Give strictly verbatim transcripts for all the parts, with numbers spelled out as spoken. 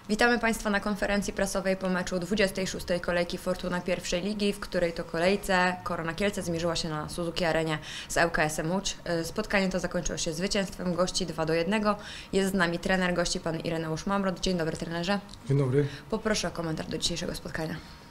Witamy Państwa na konferencji prasowej po meczu dwudziestej szóstej kolejki Fortuna pierwszej ligi, w której to kolejce Korona Kielce zmierzyła się na Suzuki Arenie z L K S-em Łódź. Spotkanie to zakończyło się zwycięstwem gości dwa do jednego. Jest z nami trener gości, pan Ireneusz Mamrot. Dzień dobry, trenerze. Dzień dobry. Poproszę o komentarz do dzisiejszego spotkania.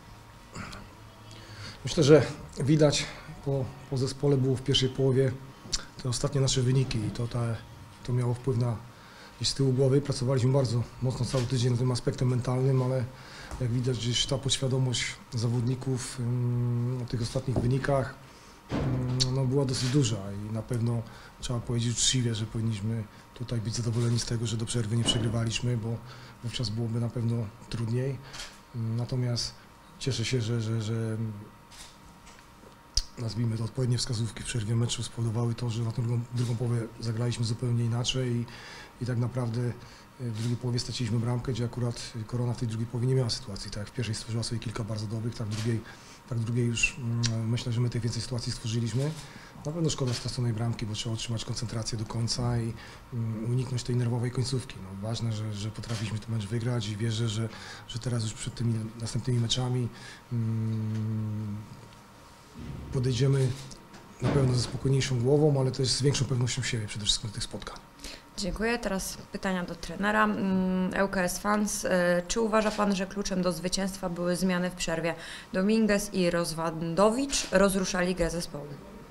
Myślę, że widać po, po zespole było w pierwszej połowie te ostatnie nasze wyniki i to, te, to miało wpływ na gdzieś z tyłu głowy. Pracowaliśmy bardzo mocno cały tydzień nad tym aspektem mentalnym, ale jak widać gdzieś ta podświadomość zawodników um, o tych ostatnich wynikach um, no, była dosyć duża i na pewno trzeba powiedzieć uczciwie, że powinniśmy tutaj być zadowoleni z tego, że do przerwy nie przegrywaliśmy, bo wówczas byłoby na pewno trudniej. Um, natomiast cieszę się, że, że, że nazwijmy to odpowiednie wskazówki w przerwie meczu spowodowały to, że na tą drugą, drugą połowę zagraliśmy zupełnie inaczej i, i tak naprawdę w drugiej połowie straciliśmy bramkę, gdzie akurat Korona w tej drugiej połowie nie miała sytuacji. Tak jak w pierwszej stworzyła sobie kilka bardzo dobrych, tak w drugiej, tak w drugiej już mm, myślę, że my tej więcej sytuacji stworzyliśmy. Na pewno szkoda straconej bramki, bo trzeba utrzymać koncentrację do końca i mm, uniknąć tej nerwowej końcówki. No, ważne, że, że potrafiliśmy ten mecz wygrać i wierzę, że, że teraz już przed tymi następnymi meczami mm, podejdziemy na pewno ze spokojniejszą głową, ale też z większą pewnością siebie przede wszystkim do tych spotkań. Dziękuję. Teraz pytania do trenera. L K S Fans, czy uważa Pan, że kluczem do zwycięstwa były zmiany w przerwie? Dominguez i Rozwadowicz rozruszali grę zespołu.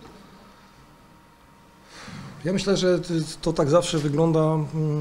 Ja myślę, że to tak zawsze wygląda,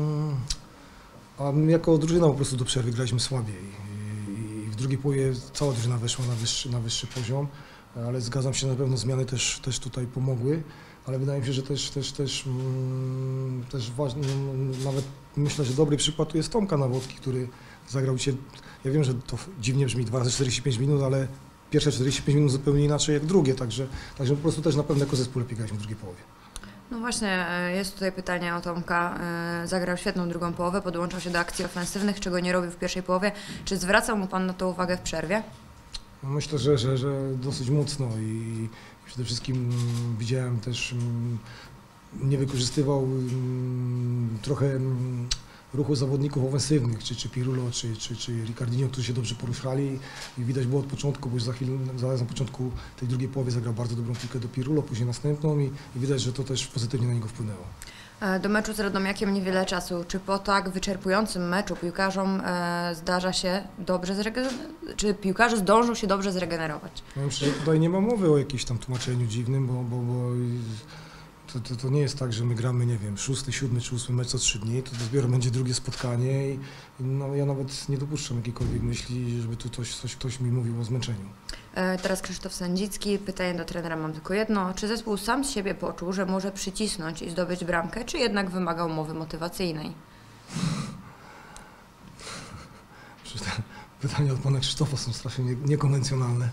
a my jako drużyna po prostu do przerwy graliśmy słabiej i w drugiej połowie cała drużyna weszła na wyższy, na wyższy poziom, ale zgadzam się, na pewno zmiany też, też tutaj pomogły, ale wydaje mi się, że też, też, też, też ważny, nawet myślę, że dobry przykład tu jest Tomka Nawodki, który zagrał się, ja wiem, że to dziwnie brzmi, dwa razy czterdzieści pięć minut, ale pierwsze czterdzieści pięć minut zupełnie inaczej jak drugie, także, także po prostu też na pewno jako zespół lepiej graliśmy w drugiej połowie. No właśnie, jest tutaj pytanie o Tomka. Zagrał świetną drugą połowę, podłączał się do akcji ofensywnych, czego nie robił w pierwszej połowie. Czy zwracał mu Pan na to uwagę w przerwie? Myślę, że, że, że dosyć mocno i przede wszystkim widziałem też, nie wykorzystywał trochę ruchu zawodników ofensywnych, czy, czy Pirulo, czy, czy, czy Ricardinho, którzy się dobrze poruszali i widać było od początku, bo już za chwilę, zaraz na początku tej drugiej połowy zagrał bardzo dobrą piłkę do Pirulo, później następną i, i widać, że to też pozytywnie na niego wpłynęło. Do meczu z Radomiakiem niewiele czasu. Czy po tak wyczerpującym meczu piłkarzom e, zdarza się dobrze zregenerować? Czy piłkarze zdążą się dobrze zregenerować? Ja myślę, że tutaj nie ma mowy o jakimś tam tłumaczeniu dziwnym, bo, bo, bo to, to, to nie jest tak, że my gramy, nie wiem, szósty, siódmy czy ósmy mecz co trzy dni, to dopiero będzie drugie spotkanie i no, ja nawet nie dopuszczam jakiejkolwiek myśli, żeby tu coś, coś ktoś mi mówił o zmęczeniu. E, teraz Krzysztof Sędzicki. Pytanie do trenera mam tylko jedno. Czy zespół sam z siebie poczuł, że może przycisnąć i zdobyć bramkę, czy jednak wymagał mowy motywacyjnej? Pytania od pana Krzysztofa są strasznie nie, niekonwencjonalne.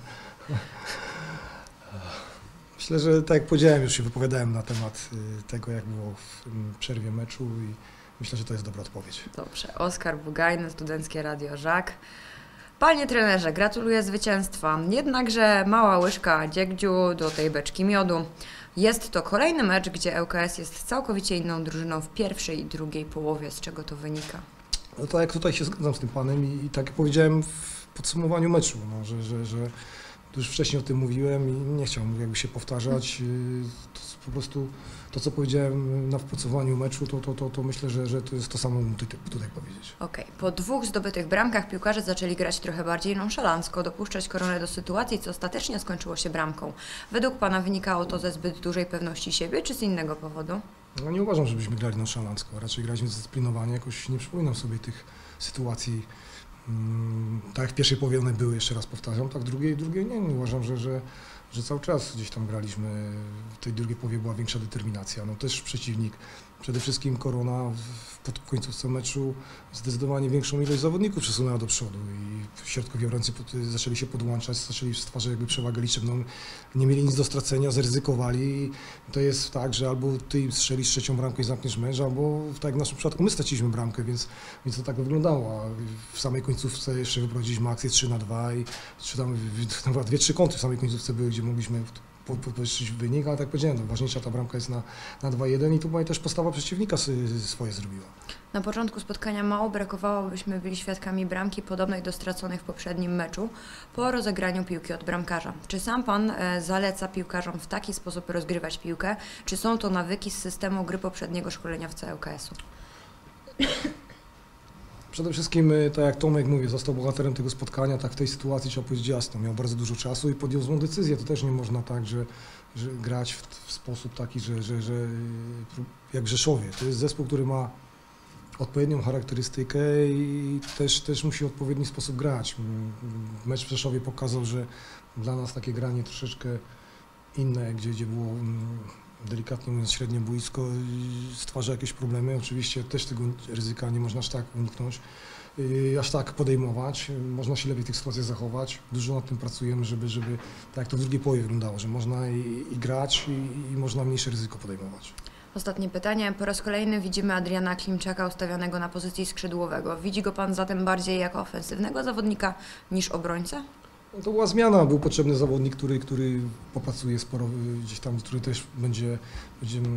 Myślę, że tak jak powiedziałem, już się wypowiadałem na temat tego, jak było w przerwie meczu i myślę, że to jest dobra odpowiedź. Dobrze. Oskar Bugajny, Studenckie Radio Żak. Panie trenerze, gratuluję zwycięstwa. Jednakże mała łyżka dziegdziu do tej beczki miodu. Jest to kolejny mecz, gdzie L K S jest całkowicie inną drużyną w pierwszej i drugiej połowie. Z czego to wynika? No tak jak tutaj się zgadzam z tym panem i, i tak jak powiedziałem w podsumowaniu meczu, no, że, że, że już wcześniej o tym mówiłem i nie chciałbym jakby się powtarzać. To po prostu to, co powiedziałem na wpracowaniu meczu, to, to, to, to myślę, że, że to jest to samo tutaj, tutaj powiedzieć. Okej. Okay. Po dwóch zdobytych bramkach piłkarze zaczęli grać trochę bardziej nonszalancko, dopuszczać Koronę do sytuacji, co ostatecznie skończyło się bramką. Według Pana wynikało to ze zbyt dużej pewności siebie, czy z innego powodu? No nie uważam, żebyśmy grali nonszalancko, raczej graliśmy zdyscyplinowanie. Jakoś nie przypominam sobie tych sytuacji. Hmm, tak jak w pierwszej połowie one były, jeszcze raz powtarzam, tak w drugiej, drugiej nie, nie uważam, że, że, że cały czas gdzieś tam graliśmy, w tej drugiej połowie była większa determinacja, no też przeciwnik, przede wszystkim Korona w, pod końcówce meczu zdecydowanie większą ilość zawodników przesunęła do przodu i środkowi obrońcy zaczęli się podłączać, zaczęli stwarzać jakby przewagę liczebną, nie mieli nic do stracenia, zaryzykowali i to jest tak, że albo ty im strzelisz trzecią bramkę i zamkniesz mecz, albo tak jak w naszym przypadku my straciliśmy bramkę, więc, więc to tak wyglądało, a w samej końcówce jeszcze wyprowadziliśmy akcję trzy na dwa i czy tam dwie, trzy kąty w samej końcówce były, gdzie mogliśmy podwyższyć wynik, ale tak jak powiedziałem, no, ważniejsza ta bramka jest na, na dwa jeden i tu też postawa przeciwnika swoje zrobiła. Na początku spotkania mało brakowało, byśmy byli świadkami bramki podobnej do straconej w poprzednim meczu po rozegraniu piłki od bramkarza. Czy sam Pan e, zaleca piłkarzom w taki sposób rozgrywać piłkę? Czy są to nawyki z systemu gry poprzedniego szkolenia w C L K S u? Przede wszystkim, tak jak Tomek mówi, został bohaterem tego spotkania, tak w tej sytuacji trzeba powiedzieć jasno, miał bardzo dużo czasu i podjął złą decyzję. To też nie można tak, że, że grać w, w sposób taki, że, że, że jak w Rzeszowie. To jest zespół, który ma odpowiednią charakterystykę i też, też musi w odpowiedni sposób grać. Mecz w Rzeszowie pokazał, że dla nas takie granie troszeczkę inne, gdzie, gdzie było delikatnie mówiąc średnie boisko, stwarza jakieś problemy. Oczywiście też tego ryzyka nie można aż tak uniknąć, aż tak podejmować. Można się lepiej w tych sytuacjach zachować. Dużo nad tym pracujemy, żeby, żeby tak jak to w drugiej połowie wyglądało, że można i, i grać i, i można mniejsze ryzyko podejmować. Ostatnie pytanie. Po raz kolejny widzimy Adriana Klimczaka ustawionego na pozycji skrzydłowego. Widzi go Pan zatem bardziej jako ofensywnego zawodnika niż obrońcę? No to była zmiana, był potrzebny zawodnik, który, który popracuje sporo gdzieś tam, który też będzie, będzie, e,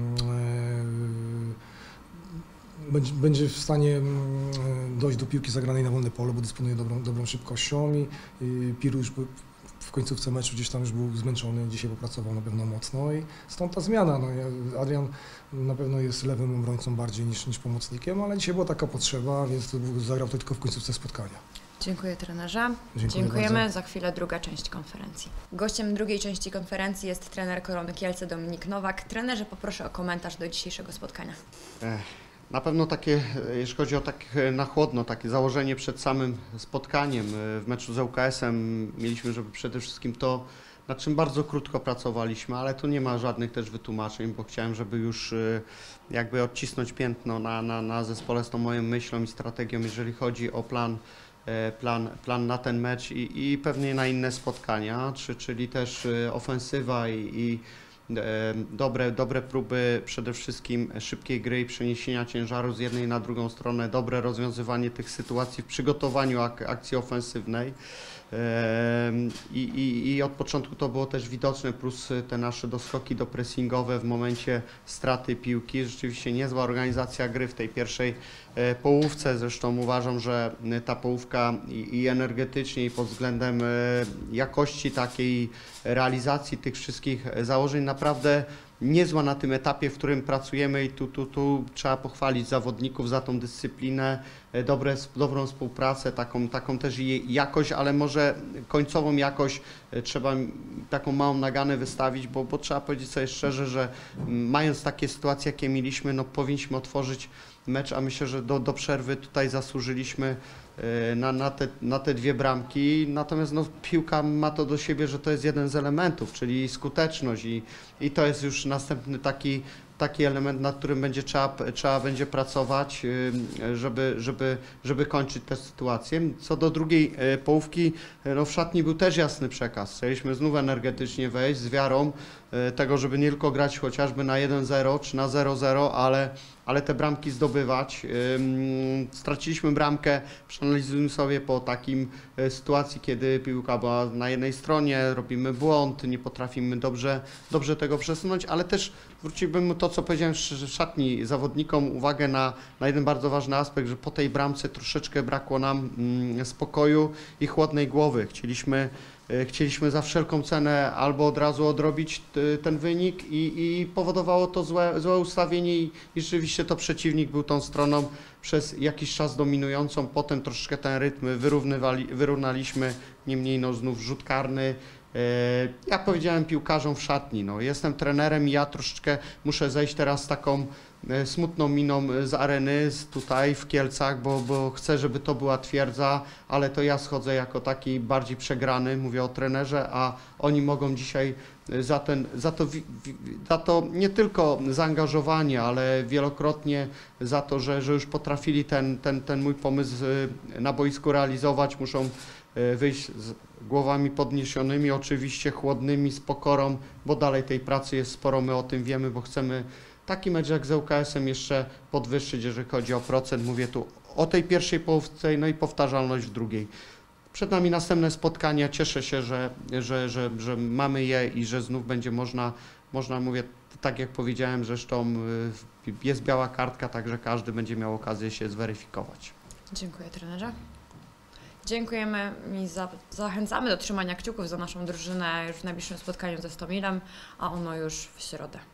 będzie, będzie w stanie dojść do piłki zagranej na wolne pole, bo dysponuje dobrą, dobrą szybkością i, i Piru już w końcówce meczu gdzieś tam już był zmęczony, dzisiaj popracował na pewno mocno i stąd ta zmiana. No, Adrian na pewno jest lewym obrońcą bardziej niż, niż pomocnikiem, ale dzisiaj była taka potrzeba, więc to był, zagrał to tylko w końcówce spotkania. Dziękuję trenerze. Dziękuję Dziękujemy. bardzo. Za chwilę druga część konferencji. Gościem drugiej części konferencji jest trener Korony Kielce Dominik Nowak. Trenerze, poproszę o komentarz do dzisiejszego spotkania. Na pewno takie, jeśli chodzi o tak na chłodno, takie założenie przed samym spotkaniem w meczu z L K S-em, mieliśmy, żeby przede wszystkim to, nad czym bardzo krótko pracowaliśmy, ale tu nie ma żadnych też wytłumaczeń, bo chciałem, żeby już jakby odcisnąć piętno na, na, na zespole z tą moją myślą i strategią, jeżeli chodzi o plan Plan, plan na ten mecz i, i pewnie na inne spotkania, czy, czyli też ofensywa i, i e, dobre, dobre próby przede wszystkim szybkiej gry i przeniesienia ciężaru z jednej na drugą stronę, dobre rozwiązywanie tych sytuacji w przygotowaniu ak akcji ofensywnej. I, i, I od początku to było też widoczne, plus te nasze doskoki dopressingowe w momencie straty piłki. Rzeczywiście niezła organizacja gry w tej pierwszej połówce. Zresztą uważam, że ta połówka i, i energetycznie, i pod względem jakości takiej realizacji tych wszystkich założeń naprawdę niezła na tym etapie, w którym pracujemy i tu, tu, tu trzeba pochwalić zawodników za tą dyscyplinę, dobre, dobrą współpracę, taką, taką też jakość, ale może końcową jakość trzeba taką małą naganę wystawić, bo, bo trzeba powiedzieć sobie szczerze, że mając takie sytuacje, jakie mieliśmy, no powinniśmy otworzyć mecz, a myślę, że do, do przerwy tutaj zasłużyliśmy na, na, te, na te dwie bramki, natomiast no, piłka ma to do siebie, że to jest jeden z elementów, czyli skuteczność i, i to jest już następny taki, taki element, nad którym będzie trzeba, trzeba będzie pracować, żeby, żeby, żeby kończyć tę sytuację. Co do drugiej połówki, no w szatni był też jasny przekaz. Chcieliśmy znów energetycznie wejść z wiarą tego, żeby nie tylko grać chociażby na jeden zero czy na zero zero, ale, ale te bramki zdobywać. Straciliśmy bramkę, przeanalizujmy sobie po takim sytuacji, kiedy piłka była na jednej stronie, robimy błąd, nie potrafimy dobrze, dobrze tego przesunąć, ale też zwróciłbym to, co powiedziałem w szatni zawodnikom, uwagę na, na jeden bardzo ważny aspekt, że po tej bramce troszeczkę brakło nam mm, spokoju i chłodnej głowy. Chcieliśmy Chcieliśmy za wszelką cenę albo od razu odrobić ten wynik i, i powodowało to złe, złe ustawienie i, i rzeczywiście to przeciwnik był tą stroną przez jakiś czas dominującą, potem troszeczkę ten rytm wyrównywali, wyrównaliśmy, niemniej no znów rzut karny. Ja powiedziałem piłkarzom w szatni, no jestem trenerem i ja troszeczkę muszę zejść teraz z taką smutną miną z areny, z tutaj w Kielcach, bo, bo chcę, żeby to była twierdza, ale to ja schodzę jako taki bardziej przegrany, mówię o trenerze, a oni mogą dzisiaj za, ten, za, to, za to nie tylko zaangażowanie, ale wielokrotnie za to, że, że już potrafili ten, ten, ten mój pomysł na boisku realizować, muszą wyjść z głowami podniesionymi, oczywiście chłodnymi, z pokorą, bo dalej tej pracy jest sporo, my o tym wiemy, bo chcemy taki mecz jak z L K S-em jeszcze podwyższyć, jeżeli chodzi o procent. Mówię tu o tej pierwszej połówce, no i powtarzalność w drugiej. Przed nami następne spotkania. Cieszę się, że, że, że, że mamy je i że znów będzie można, można, mówię, tak jak powiedziałem, zresztą jest biała kartka, także każdy będzie miał okazję się zweryfikować. Dziękuję, trenerze. Dziękujemy i za, zachęcamy do trzymania kciuków za naszą drużynę już w najbliższym spotkaniu ze Stomilem, a ono już w środę.